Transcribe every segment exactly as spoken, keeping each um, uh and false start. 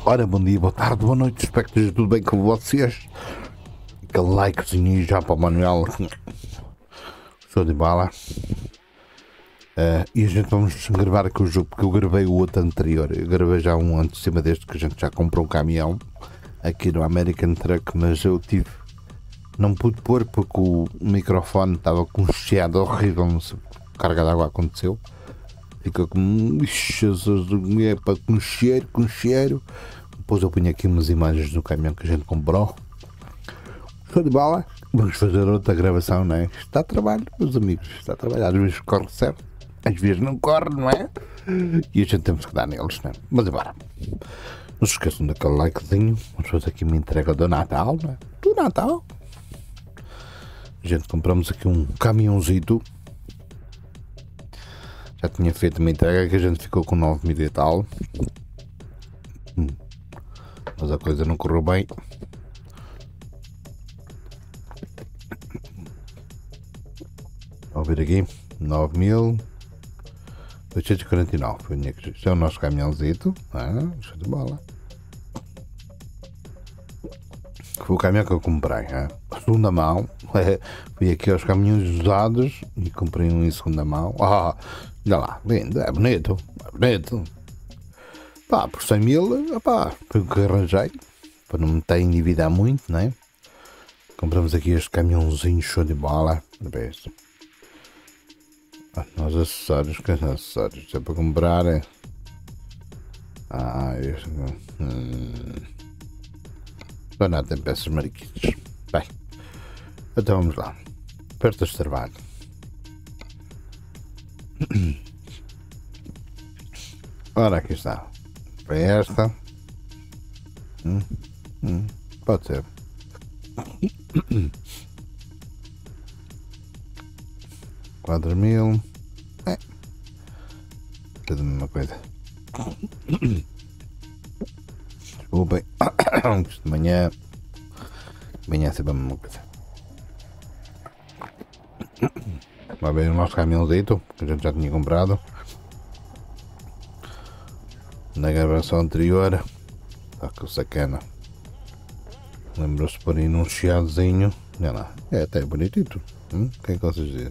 Ora, bom dia, boa tarde, boa noite, espero que esteja tudo bem com vocês. Aquele likezinho já para o Manuel, show de bala. Uh, e a gente vamos gravar aqui o jogo, porque eu gravei o outro anterior, eu gravei já um antes de cima deste, que a gente já comprou um caminhão aqui no American Truck, mas eu tive, não pude pôr porque o microfone estava com um chiado horrível, não sei, carga de água aconteceu. Fica com Jesus, com cheiro, com cheiro. Depois eu ponho aqui umas imagens do caminhão que a gente comprou. Show de bola. Vamos fazer outra gravação, não é? Está a trabalho, meus amigos. Está a trabalhar. Às vezes corre certo, às vezes não corre, não é? E a gente temos que dar neles, não é? Mas agora, não se esqueçam daquele likezinho. Vamos fazer aqui uma entrega do Natal, não é? Do Natal. A gente compramos aqui um caminhãozito. Já tinha feito uma entrega que a gente ficou com nove mil e tal, hum. Mas a coisa não correu bem. Vamos ver aqui, nove mil oitocentos e quarenta e nove. Este é o nosso caminhãozito, ah, show de bola. Foi o caminhão que eu comprei, ah. Segunda mão. Fui aqui aos caminhões usados e comprei um em segunda mão. Ah, olha lá, lindo, é bonito, é bonito. Pá, por cem mil, pá, foi o que arranjei, para não me ter endividar muito, não é? Compramos aqui este caminhãozinho, show de bola. Ah, os acessórios, que são acessórios? É para comprar. É... Ah, este. Hum... Não, não, tem peças mariquitas. Bem, então vamos lá. Ofertas de trabalho. Ora, aqui está. Foi esta. Hum, hum, pode ser. Quatro mil. É. Tudo a mesma coisa. Desculpem. De manhã. De manhã é sempre a mesma coisa. Vai ver o nosso caminhãozito que a gente já tinha comprado na gravação anterior. Está com sacana. Lembrou-se de pôr aí num chiadozinho. Olha lá, é até bonitito. Hum? O que é que vocês dizem?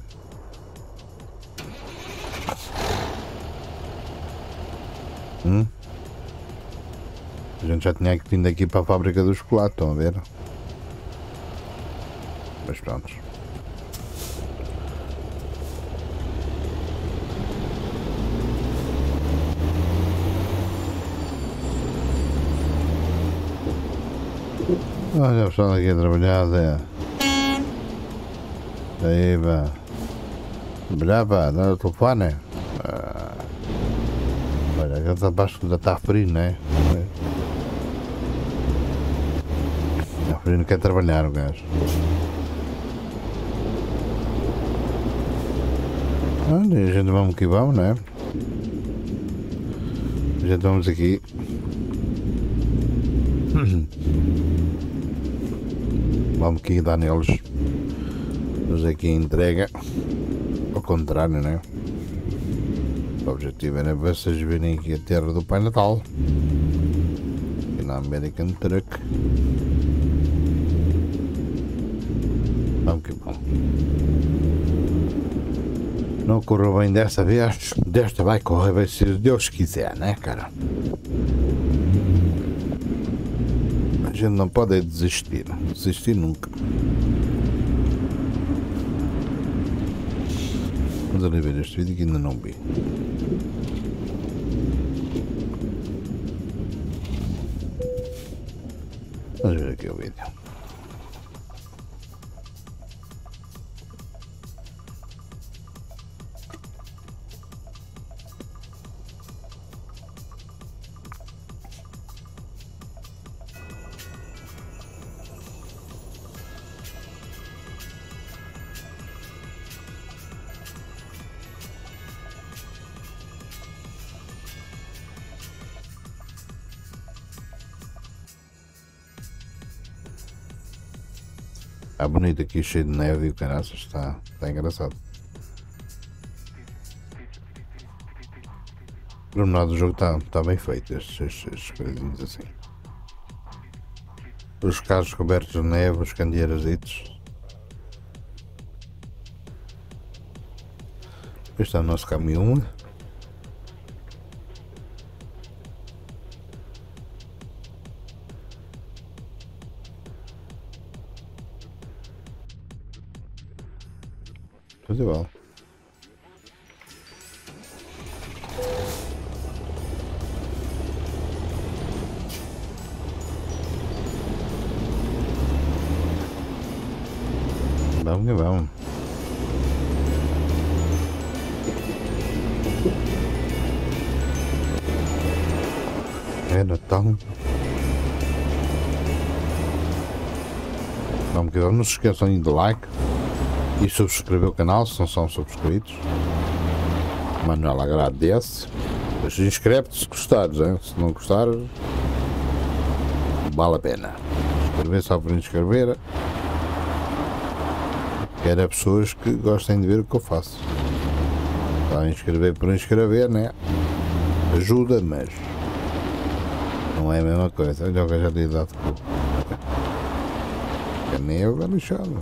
Hum? A gente já tinha vindo aqui para a fábrica do chocolate, estão a ver? Mas pronto. Olha o pessoal aqui a trabalhar, Zé. Aí, pá. Trabalhar, pá, dá o telefone. Ah. Olha, já está baixo, já está frio, não é? Está frio, não quer trabalhar o gajo. Olha, a gente vamos que vamos, não é? A gente vamos aqui. Vamos aqui dar neles. Mas aqui a entrega. Ao contrário, né? O objetivo era ver vocês virem aqui a terra do Pai Natal. Aqui na American Truck. Vamos que bom. Não correu bem desta vez. Desta vai correr bem se Deus quiser, né, cara? A gente não pode desistir, desistir nunca. Vamos ali ver este vídeo que ainda não vi. Vamos ver aqui o vídeo. Está bonito aqui, cheio de neve e o caraças, está, está engraçado. pormenor do jogo está tá bem feito, estes, estes, estes coisinhos assim. Os carros cobertos de neve, os candeeirasitos. Este é o nosso caminhão. Tudo igual. Vamos que vamos. É Natal. Vamos que vamos. Não se esqueçam de like e subscrever o canal se não são subscritos. Manuel agradece. Inscreve-te se gostares, hein? Se não gostares, vale a pena. Inscrever só por inscrever. Quero pessoas que gostem de ver o que eu faço. Só inscrever por inscrever, né? Ajuda, mas não é a mesma coisa. Olha o que eu já tinha dado de cu. Canel é lixado.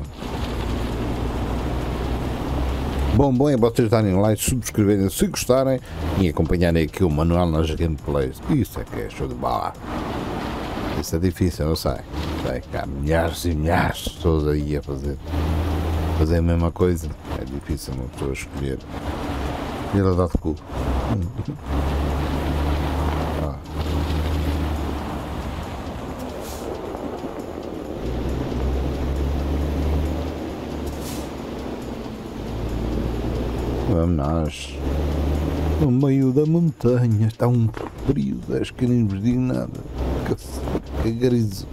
Bom, bom é vocês darem like, subscreverem se gostarem e acompanharem aqui o Manuel nas gameplays. Isso é que é show de bola. Isso é difícil, não sei. Sei que há milhares e milhares de pessoas aí a fazer. Fazer a mesma coisa. É difícil uma pessoa escolher. E ela dá de cu. Ah. Vamos nós. No meio da montanha está um frio, acho que nem vos digo nada. Que griso.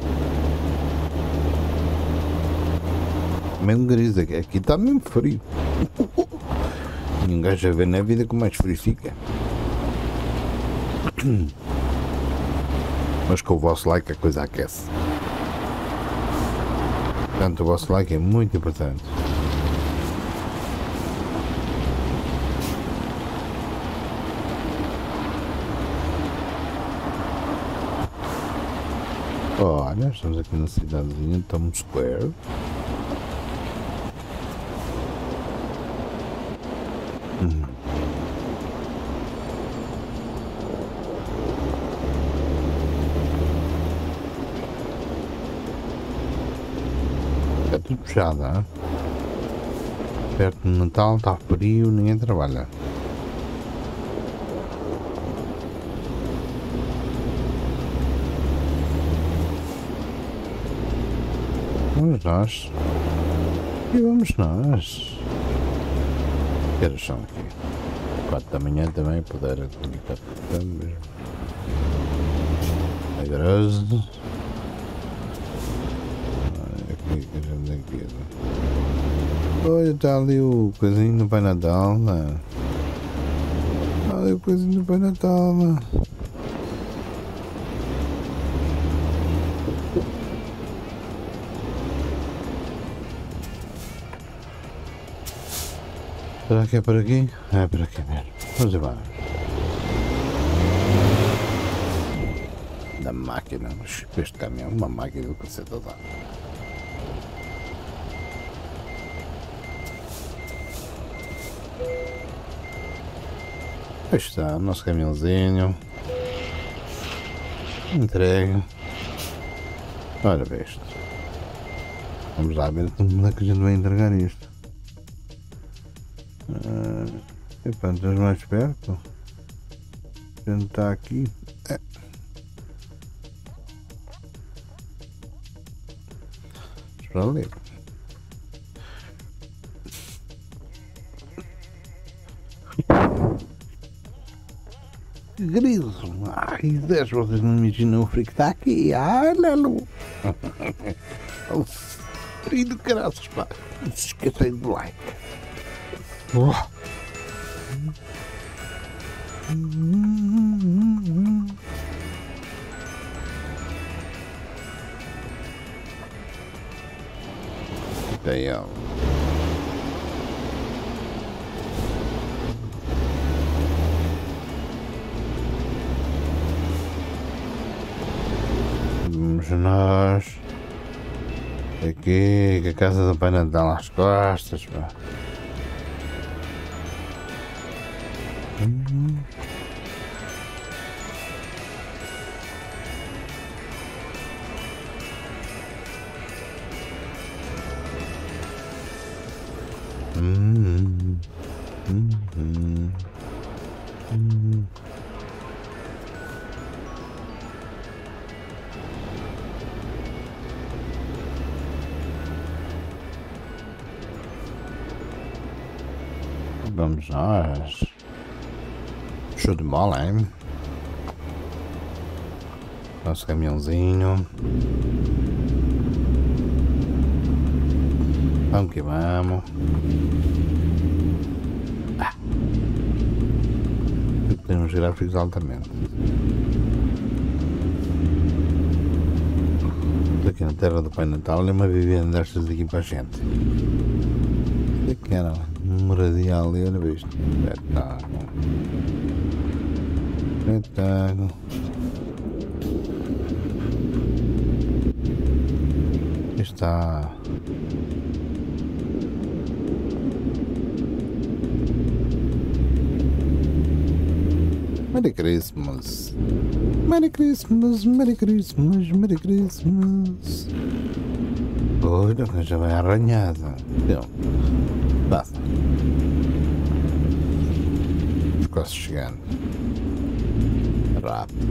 Mesmo griso, aqui está mesmo frio. Ninguém gajo a ver na vida como mais frio fica. Mas com o vosso like a coisa aquece. Portanto, o vosso like é muito importante. Olha, estamos aqui na cidadezinha de Times Square. Hum. É tudo fechado, hein? Perto do Natal está frio, ninguém trabalha. Vamos nós. E vamos nós. Que horas são aqui? quatro da manhã também, poder acreditar por mesmo. É grosso. Olha aqui que a gente aqui. Olha, está ali o coisinho do Pai Natal, né? Olha ali o coisinho do Pai Natal, né? Será que é por aqui? É por aqui mesmo. Vamos embora. Da máquina, este caminhão, uma máquina do cacete toda. Aí está o nosso caminhãozinho. Entrega. Ora bem isto. Vamos lá ver como é que a gente vai entregar isto. Uh, Epá, estás mais perto? A gente está aqui. É. Espera ali. Que griso! Ai, dez, vocês não imaginam o frio que está aqui. Ai, Lelo! O frio do caraças, pá! Não se esquecem do like. Oh. Damn. vamos nós aqui com a casa do Pai Natal às costas, pá. Hum. Hum. Hum. Hum. Hum. Vamos nós. Show de bola, hein? Nosso caminhãozinho. Vamos que vamos. Ah. Temos gráficos altamente. Aqui na terra do Pai Natal é uma vivenda destas aqui para a gente. Aqui era moradia ali, olha isto. Espetáculo. Espetáculo. Está. Merry Christmas. Merry Christmas, Merry Christmas, Merry Christmas. Olha, já vai arranhada. Então, passa. Quase chegando. Rápido.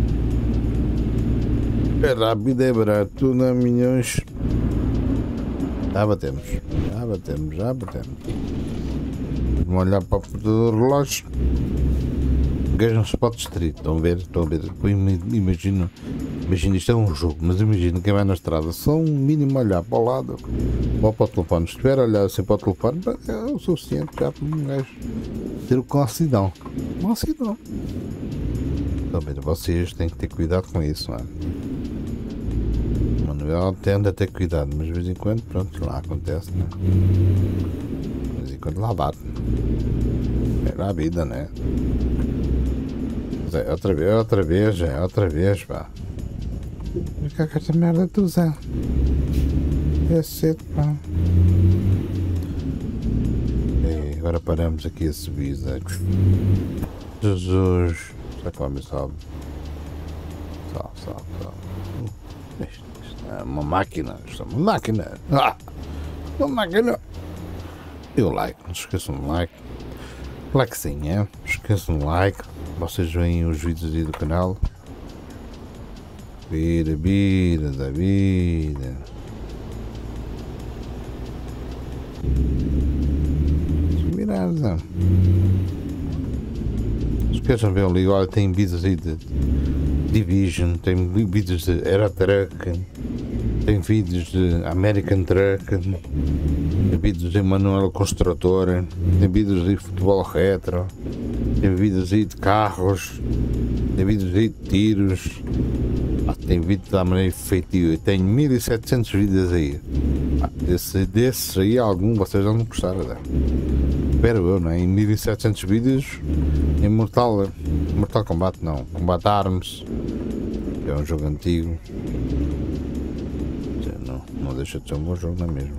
É rápido, é barato, não milhões. Já batemos, já batemos, já batemos. Vamos olhar para a porta do relógio. O gajo não se pode distrair. Estão a ver? Estão a ver? Imagino, imagino, isto é um jogo, mas imagino quem vai na estrada, só um mínimo olhar para o lado ou para o telefone. Se estiver a olhar assim para o telefone, é o suficiente já para um gajo ter o concidão. Concidão. Estão a ver? Vocês têm que ter cuidado com isso, não é? O Manuel tende a ter cuidado, mas de vez em quando, pronto, lá acontece, não é? De vez em quando lá bate. Era a vida, né? É outra vez, outra vez, é outra vez, pá. Mas que é que esta merda tu Zé? É cedo, pá. E agora paramos aqui a subir, Zé. Jesus. Será que vai-me sobe? Sobe, sobe, sobe. Isto, isto é uma máquina, isto é uma máquina. Ah! Uma máquina. E o like, não se esqueçam do like. Like sim, é? Não se esqueçam do like. Vocês veem os vídeos aí do canal. Vida, vida da vida. Mirada. Esqueçam de ver ali, olha, tem vídeos aí de Division, tem vídeos de Era Truck, tem vídeos de American Truck, tem vídeos de Manuel Construtor, tem vídeos de futebol retro, tem vídeos aí de carros, tem vídeos aí de tiros, ah, tem vídeos da maneira feitio, tenho mil e setecentos vídeos aí. Ah, desse, desses aí algum vocês não gostaram, né? Espero eu, né? Em mil e setecentos vídeos em Mortal, Mortal Kombat não, Combat Arms, que é um jogo antigo. Não, não deixa de ser um bom jogo, não é mesmo?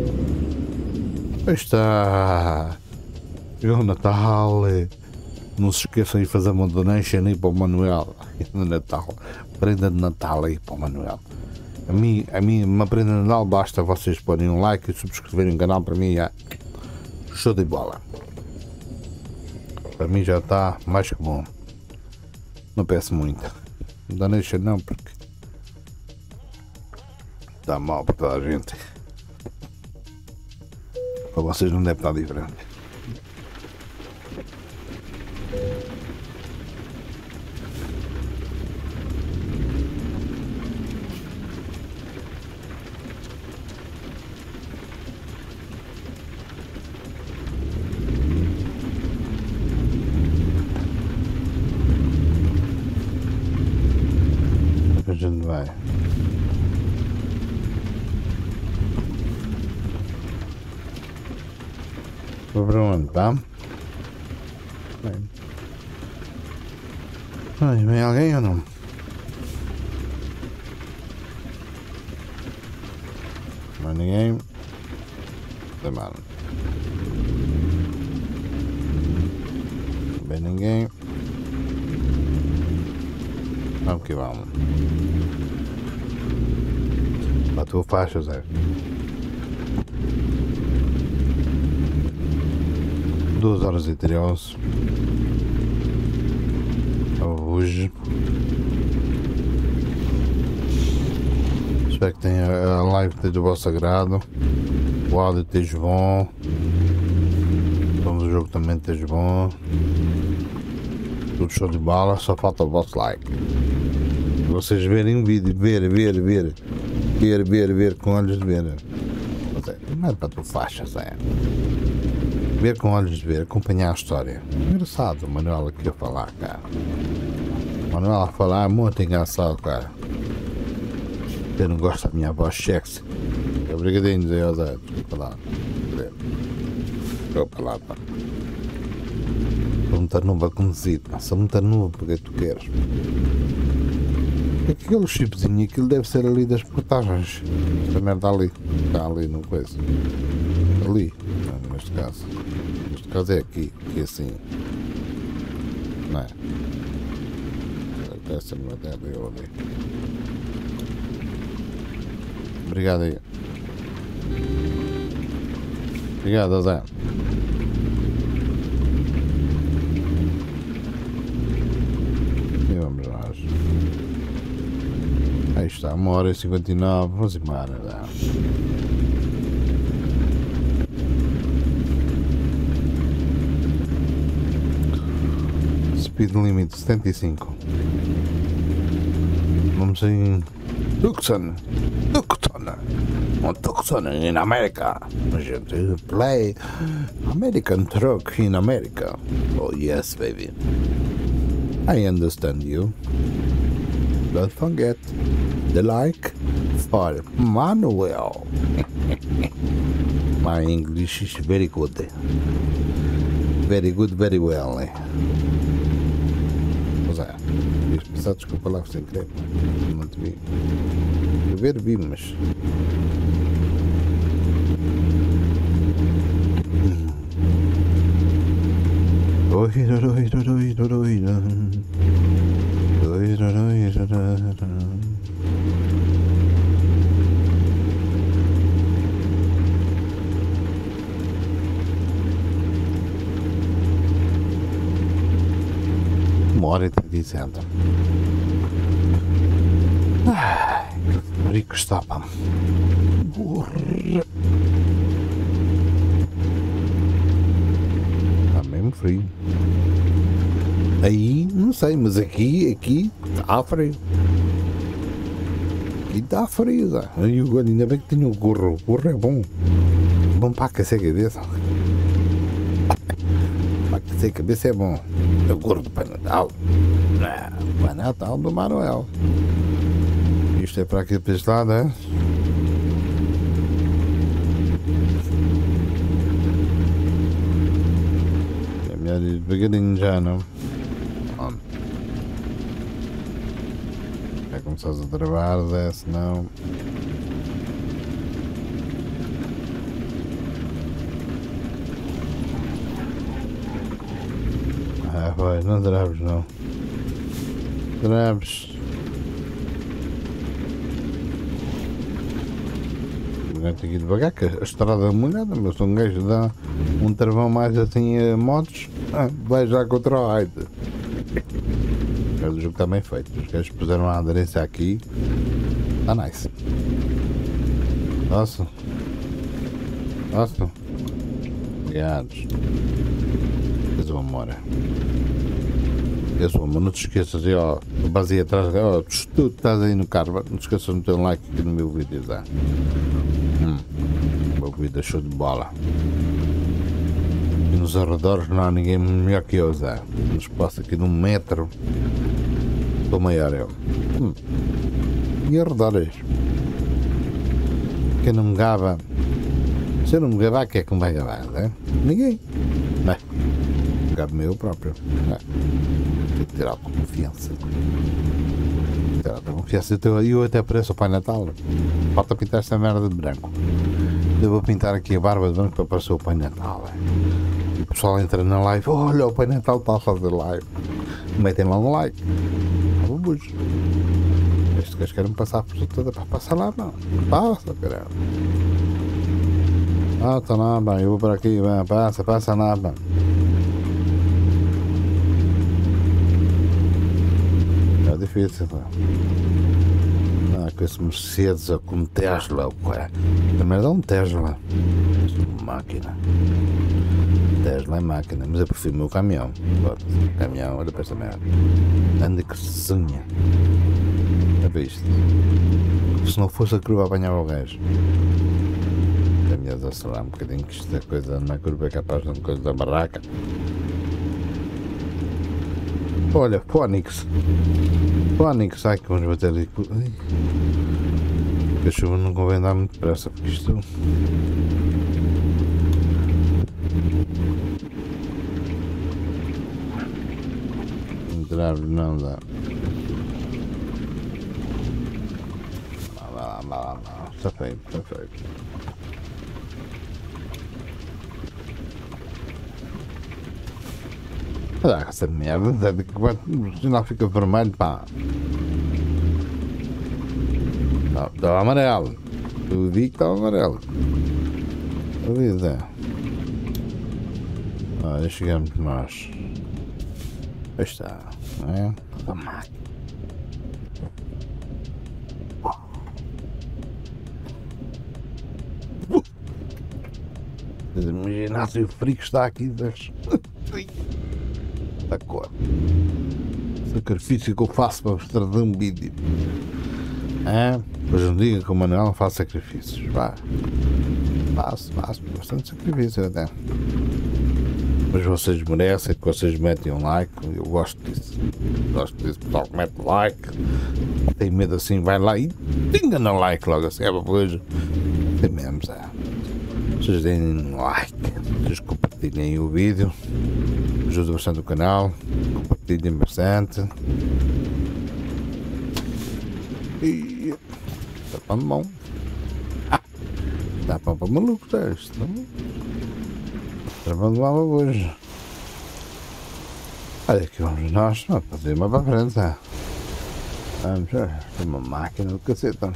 Aí está! O Natal! Não se esqueçam de fazer uma donation aí para o Manuel no Natal. Prenda de Natal aí para o Manuel. A mim, a mim, uma prenda de Natal basta vocês porem um like e subscreverem o canal, para mim é show de bola. Para mim já está mais que bom. Não peço muito. Donation não, porque está mal para toda a gente. Para vocês não deve estar diferente. A gente vai. Vou para onde, tá? Bem. Ai, vem alguém ou não? Não há ninguém. Tem mano. Não vem ninguém. Vamos que vamos. A tua faixa, Zé. Duas horas e treze. Hoje. Espero que tenha a live esteja do vosso agrado. O áudio esteja bom. O jogo também esteja bom. Tudo show de bola. Só falta o vosso like. Vocês verem o vídeo, ver, ver, ver. Ver, ver, ver com olhos de ver. Não é para tu faixas, é. Ver com olhos de ver, acompanhar a história. Engraçado o Manuel aqui a falar, cara. O Manuel a falar é muito engraçado, cara. Eu não gosto da minha voz sexy. Obrigadinho, Zé José. Desculpa lá. Desculpa lá, pá. Sou muito novo a conduzir, pá. Sou muito novo porque tu queres. Aquele chipzinho, aquilo deve ser ali das portagens. Esta merda ali. Está ali no coisa. Ali. Não, neste caso. Neste caso é aqui. Aqui assim. Não é? Deve ser uma terra ali. Obrigado aí. Obrigado, Zé. E vamos nós. Aí está, uma hora e cinquenta e nove. Vamos embora, Zé. Speed limit setenta e cinco. Vamos em Tucson. Tucson. On Tucson in America. Gente, play American truck in America. Oh yes, baby. I understand you. Don't forget the like for Manuel. My English is very good. Very good, very well. José, quis pensar, desculpa lá sem querer. Não te vi. Eu ver, vi, mas. Oi, oi, oi, oi, oi, oi. Oi, oi, oi, oi. Uma hora e trinta e sete. Ai, que rico está, pá. Está mesmo frio. Aí, não sei, mas aqui, aqui, está frio. Aqui está frio, já. Eu, ainda bem que tenho o gorro. O gorro é bom. Bom para aquecer a cabeça. Para aquecer a cabeça é bom. O gorro do Pai Natal. O Pai Natal do Manuel. Isto é para aqui para este lado, é? É melhor ir devagarinho já, não? Já começares a travar, Zé, senão... Ah, vai, não traves, não. Traves. Tenho que ir devagar, que a estrada é molhada, mas se um gajo dá um travão mais assim a motos, ah, vai já contra o raid. Mas o jogo está bem feito. Os gajos puseram a aderência aqui. Está nice. Nossa. Nossa. Obrigados. Fez uma memória. Fez uma memória. Não te esqueças aí, ó. Base aí atrás. Ó, tu estás aí no carro. Não te esqueças de meter um like aqui no meu vídeo. Tá? Hum. O meu vídeo é show de bola. E nos arredores não há ninguém melhor que eu, Zé. No espaço aqui de um metro. Estou maior eu. Hum. E arredores? Quem não me gaba? Se eu não me gabar, quem é que me vai gabar, né? Ninguém. Bem, gabo meu próprio. É. Tem que ter autoconfiança. Ter autoconfiança. Eu, eu até pareço o Pai Natal. Falta pintar esta merda de branco. Eu vou pintar aqui a barba de branco para parecer o Pai Natal. É. E o pessoal entra na live. Olha, o Pai Natal está a fazer live. Metem lá um like. Vou bujo. Estes gajos querem passar por toda para passar lá, não. Passa, caramba. Ah, tá lá, bem, eu vou por aqui, bem, passa, passa lá, bem. É difícil, pá. Ah, com esse Mercedes ou com Tesla, o que é? Também dá um Tesla. Máquina. Tesla é máquina, mas eu prefiro o meu caminhão. Pode. Caminhão, olha para esta merda. Anda que sonha. É visto? Se não fosse a curva apanhava o gajo. É melhor acelerar um bocadinho, que isto é coisa na curva é capaz de uma coisa da barraca. Olha, Fónix. Fónix, ai que vamos bater ali. A chuva não convém dar muito depressa, porque isto... Entrar não dá. Lá, lá, lá, lá, lá. Está feito, está feito. Olha essa merda, o sinal fica vermelho, pá. Estava amarelo. Eu vi que estava amarelo. A vida. Olha, chegamos nós. Aí está, não é? A máquina. Imagina se o frio que está aqui das... da cor. Sacrifício que eu faço para vos trazer um vídeo. É? Pois não diga que o Manuel não faz sacrifícios. Vá. Faço, faço bastante sacrifício até. Mas vocês merecem que vocês metem um like. Eu gosto disso. Gosto disso. O pessoal que mete like. Tem medo assim, vai lá e pinga no like logo assim. É para hoje. Tem mesmo, é. Vocês deem um like. Vocês compartilhem o vídeo. Ajuda bastante o canal. Compartilhem bastante. E... Está pão de mão. Ah! Está pão para maluco, está isto, não? Travando lá hoje. Olha aqui vamos nós, vamos fazer uma para a frente. Tá? Vamos ver, tem uma máquina do caceta.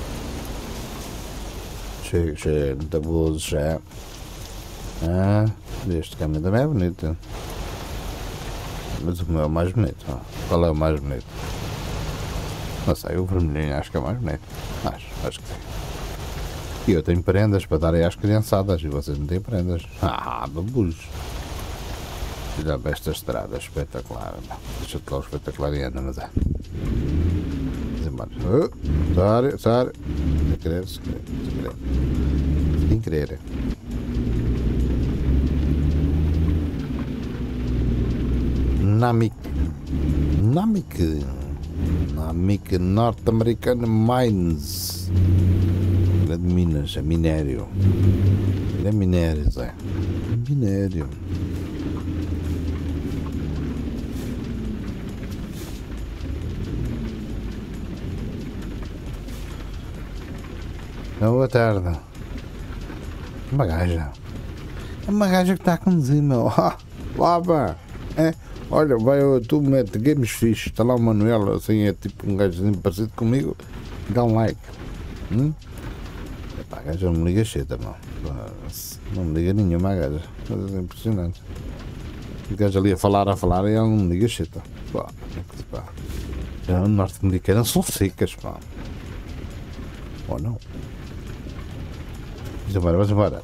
Cheio, cheio, muita luz já. Ah, este caminho também é bonito. Mas o meu é o mais bonito. Ó. Qual é o mais bonito? Não sei, o vermelhinho acho que é o mais bonito. Acho, acho que sim. E eu tenho prendas para darem às criançadas e vocês não têm prendas. Ah, babujo. Já vê esta estrada espetacular. Deixa-te lá o espetacular e anda, mas é. Vamos embora. Oh, sério, sério. Sem querer, sem querer, sem querer. Sem querer. Namik. Namik. Namik norte-americana Mines. É de Minas, é minério. É minério, Zé. É minério. Boa tarde. Uma gaja. É uma gaja que está a conduzir, meu. Lá, pá. É. Olha, vai ao YouTube, mete Games Fixe. Está lá o Manuel, assim, é tipo um gajozinho parecido comigo. Dá um like. Hum? Epá, a gaja não me liga cheta, não. Não me liga nenhuma a gaja. Mas é impressionante. O gajo ali a falar, a falar e ela não me liga cheta. Pá, pá. Já o norte-americano são secas, pá. Ou não? Vamos embora, vamos embora.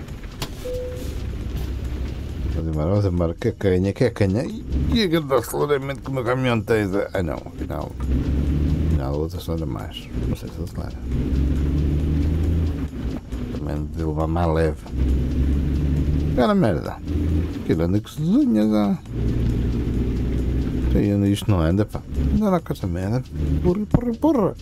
Vamos embora, vamos embora. Que canha, que canha. E a grande aceleramento que o meu caminhão tem. Ah não, afinal. Afinal, a outra acelera mais. Não sei se acelera. Também de levar mais leve. Cara merda. Aquilo anda que se desenha já. Isto não anda, pá. Anda lá com essa merda. Porra, porra, porra.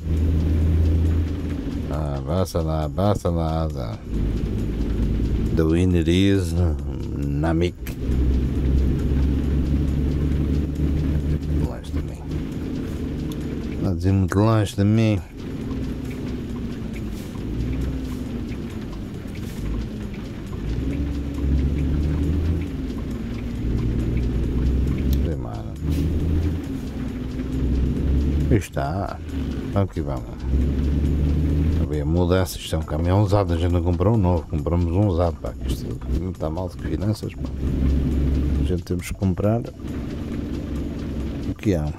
Ah, passa lá, passa lá. Tá. The winner is Namik. podes ir muito longe também. Está, aqui vamos. Havia mudança, isto é um caminhão usado, a gente não comprou um novo, compramos um usado, pá, isto não está mal de finanças, pá. A gente temos que comprar o que há.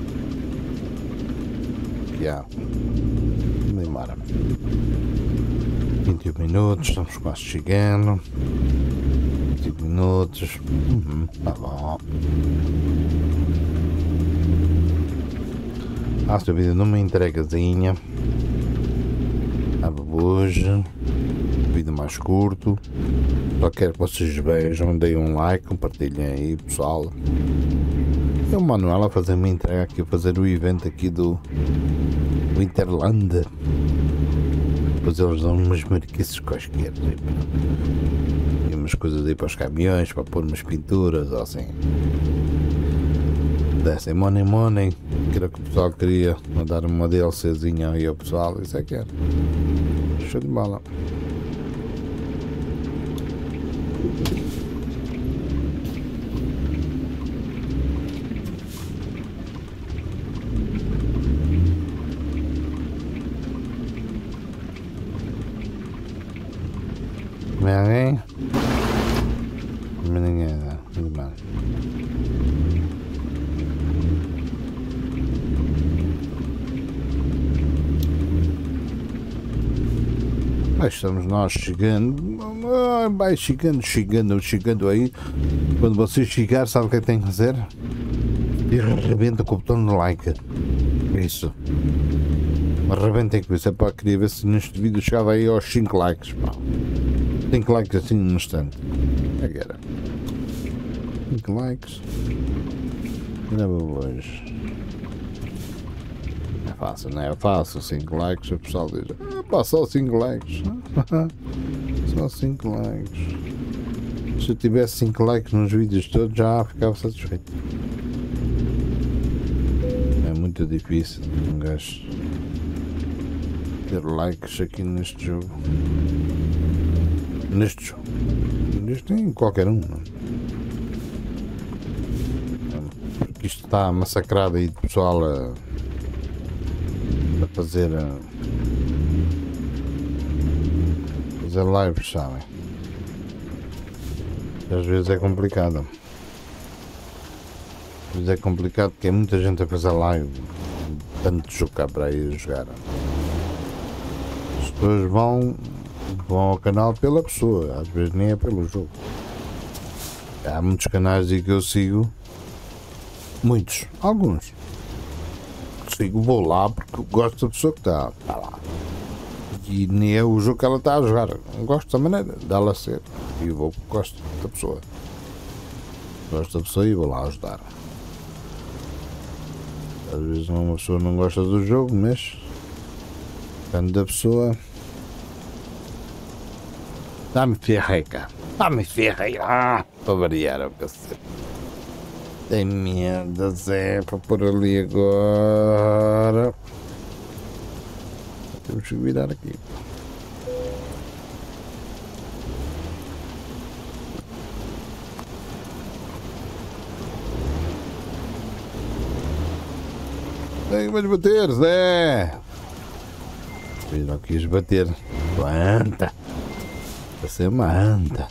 O que há. Vamos embora. vinte e um minutos, estamos quase chegando. vinte e um minutos. Uhum, tá bom. Faço a vida numa entregazinha. A hoje. Vídeo mais curto. Só quero que vocês vejam. Deem um like, compartilhem aí, pessoal. É o Manuel a fazer uma entrega aqui, a fazer o evento aqui do Winterland. Depois eles dão umas marquices quaisquer. E umas coisas aí para os caminhões, para pôr umas pinturas ou assim. Dessem money money, que era o que o pessoal queria, mandar uma DLCzinha aí ao pessoal, isso é que era. Show de bola. Vem alguém? Não ninguém, não. Mal. Aí estamos nós chegando, vai chegando, chegando, chegando aí. Quando você chegar, sabe o que é que tem que fazer? E arrebenta com o botão de like. Isso. Arrebentem com isso, é para querer ver se neste vídeo chegava aí aos cinco likes. Pá. cinco likes assim num instante. É que era. cinco likes. Ainda vou hoje. É fácil, não é? É fácil, cinco likes, o pessoal diz, ah, pá, só cinco likes. Só cinco likes. Se eu tivesse cinco likes nos vídeos todos, já ficava satisfeito. É muito difícil um gajo ter likes aqui neste jogo. Neste jogo. Neste em qualquer um, não? Porque isto está massacrado aí de pessoal a a fazer a fazer lives, sabem? Às vezes é complicado. Às vezes é complicado porque é muita gente a fazer live, tanto jogar para ir jogar. As pessoas vão, vão ao canal pela pessoa, às vezes nem é pelo jogo. Há muitos canais aí que eu sigo, muitos, alguns. Sigo, vou lá porque gosto da pessoa que está tá lá. E nem é o jogo que ela está a jogar. Gosto da maneira dela ser. E vou porque gosto da pessoa. Gosto da pessoa e vou lá ajudar. Às vezes uma pessoa não gosta do jogo, mas depende da pessoa. Dá-me ferrei, cá. Dá-me ferrei. Ah, para variar o cacete. Tem merda, Zé, para pôr ali agora. Temos que virar aqui. Tem, vais bater, Zé. Eu não quis bater. Anta. Você é uma anta.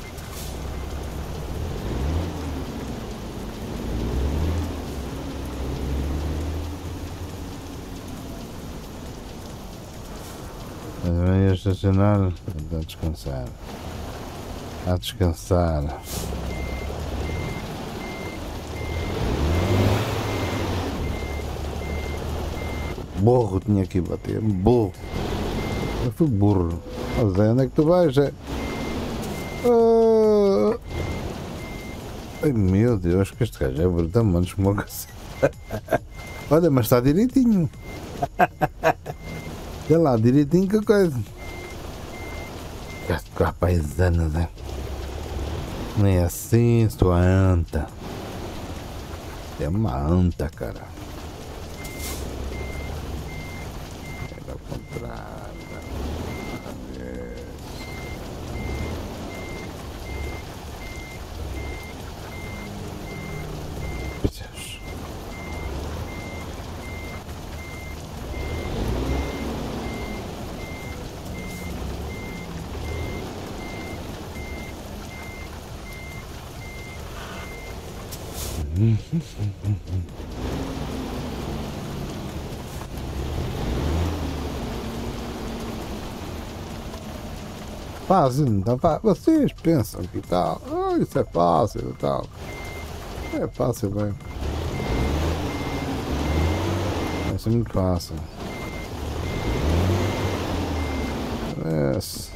Vem a estacionar, a descansar, a descansar. Burro tinha que bater, burro. Eu fui burro. Mas é, onde é que tu vais? É? Ah... Ai meu Deus, que este gajo é brutal, mano, como assim. Olha, mas está direitinho. Olha lá, direitinho que coisa. Com a paisana, né? Não é assim, sua anta. É uma anta, cara. atrás. Fácil, então vocês pensam que tal, oh, isso é fácil e tal. É fácil, bem. Isso é muito fácil. Yes.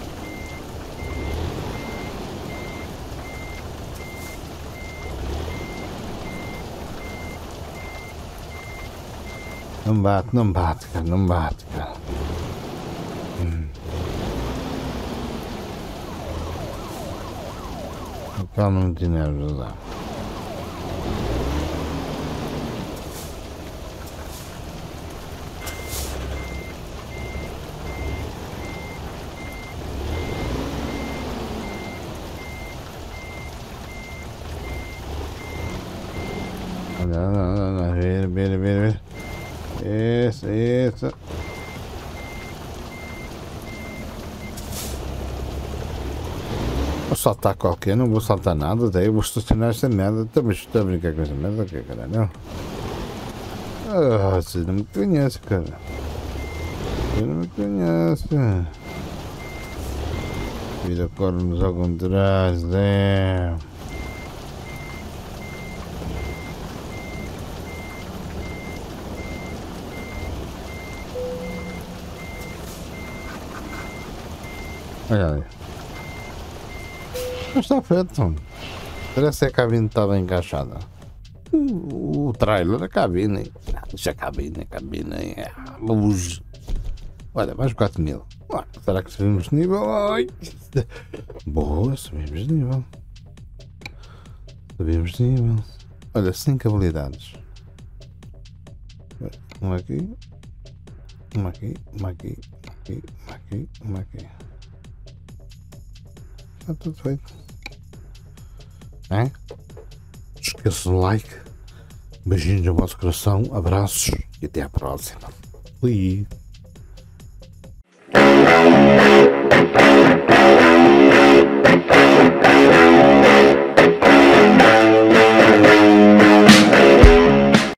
Não bate, não bate, cara, não bate, cara. Hum. Calma, não tinha nervos lá. Não, não, não, não, vira, vira, vira, vira. Isso, isso. Vou saltar qualquer, não vou saltar nada, daí eu vou estacionar esta merda. Também estou a brincar com esta merda, que caralho. Ah, você não me conhece, cara. Você não me conhece. Vira cornos ao contrário, né? Olha ali. Mas está feito. Parece que a cabine estava encaixada. O, o trailer, a cabine. Deixa a cabine, a cabine. É, luz. Olha, mais quatro mil. Ué, será que subimos de nível? Ai. Boa, subimos de nível. Subimos de nível. Olha, cinco habilidades. Uma aqui. Uma aqui, uma aqui, uma aqui, uma aqui, uma aqui. Está tudo feito. É? Não esqueçam do like. Beijinhos no vosso coração, abraços e até à próxima. Fui.